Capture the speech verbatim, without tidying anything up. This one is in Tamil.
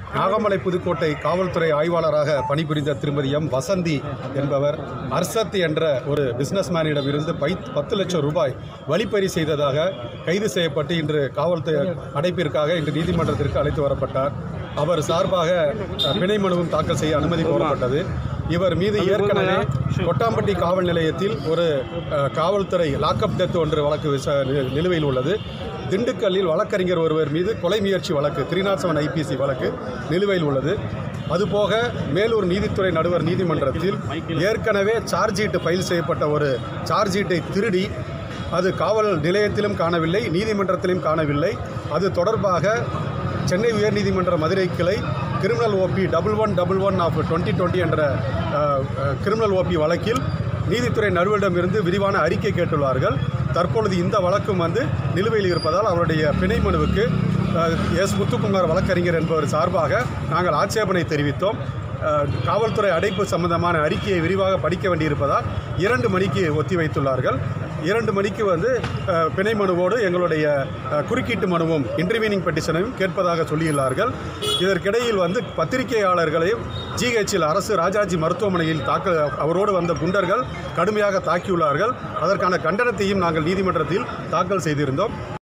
நாகமலை புதுக்கோட்டை காவல்துறை ஆய்வாளராக பணிபுரிந்த திருமதி எம் வசந்தி என்பவர் அர்சத் என்ற ஒரு பிஸ்னஸ்மேனிடமிருந்து பை பத்து லட்சம் ரூபாய் வழிப்பறி செய்ததாக கைது செய்யப்பட்டு இன்று காவல்துறை அடைப்பிற்காக இன்று நீதிமன்றத்திற்கு அழைத்து வரப்பட்டார். அவர் சார்பாக பிணை மனுவும் தாக்கல் செய்ய அனுமதி கோரப்பட்டது. இவர் மீது ஏற்கனவே கொட்டாம்பட்டி காவல் நிலையத்தில் ஒரு காவல்துறை லாக்அப் டெத் ஒன்று வழக்கு நிலுவையில் உள்ளது. திண்டுக்கல்லில் வழக்கறிஞர் ஒருவர் மீது கொலை முயற்சி வழக்கு த்ரீ நாட் செவன் ஐபிசி வழக்கு நிலுவையில் உள்ளது. அதுபோக மேலூர் நீதித்துறை நடுவர் நீதிமன்றத்தில் ஏற்கனவே சார்ஜ் ஷீட்டு ஃபைல் செய்யப்பட்ட ஒரு சார்ஜ் ஷீட்டை திருடி அது காவல் நிலையத்திலும் காணவில்லை, நீதிமன்றத்திலும் காணவில்லை. அது தொடர்பாக சென்னை உயர்நீதிமன்ற மதுரை கிளை criminal OP double one double one of twenty twenty என்ற கிரிமினல் ஓபி வழக்கில் நீதித்துறை நடுவரிடமிருந்து விரிவான அறிக்கை கேட்டுள்ளார்கள். தற்பொழுது இந்த வழக்கும் வந்து நிலுவையில் இருப்பதால் அவருடைய பிணை மனுவுக்கு எஸ் முத்துக்குமார் வழக்கறிஞர் என்பவர் சார்பாக நாங்கள் ஆட்சேபனை தெரிவித்தோம். காவல்துறை அடைப்பு சம்பந்தமான அறிக்கையை விரிவாக படிக்க வேண்டியிருப்பதால் இரண்டு மணிக்கு ஒத்தி வைத்துள்ளார்கள். இரண்டு மணிக்கு வந்து பிணை மனுவோடு எங்களுடைய குறுக்கீட்டு மனுவும் இன்டர்வீனிங் பெட்டிஷனையும் கேட்பதாக சொல்லியுள்ளார்கள். இதற்கிடையில் வந்து பத்திரிகையாளர்களையும் ஜிஹெச்சில் அரசு ராஜாஜி மருத்துவமனையில் தாக்க அவரோடு வந்த குண்டர்கள் கடுமையாக தாக்கியுள்ளார்கள். அதற்கான கண்டனத்தையும் நாங்கள் நீதிமன்றத்தில் தாக்கல் செய்திருந்தோம்.